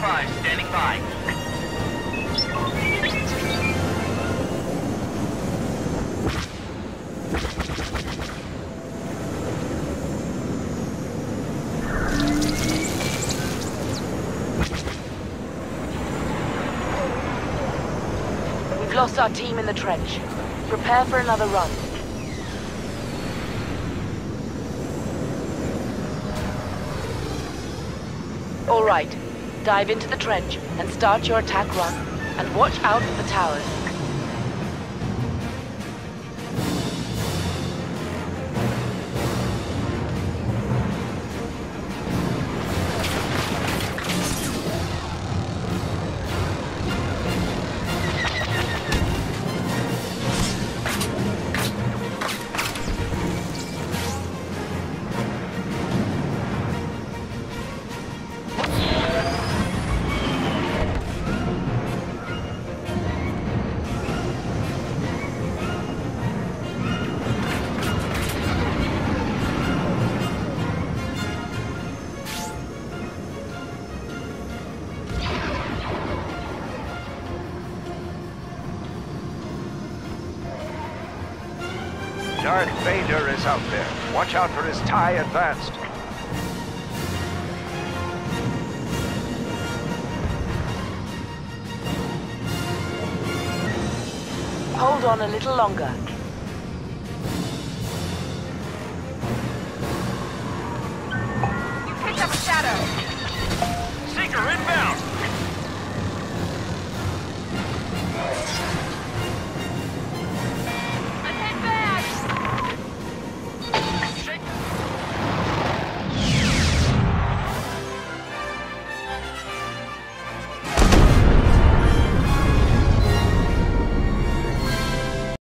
5 standing by. We've lost our team in the trench. Prepare for another run. All right. Dive into the trench and start your attack run. And watch out for the towers. Darth Vader is out there. Watch out for his TIE Advanced. Hold on a little longer.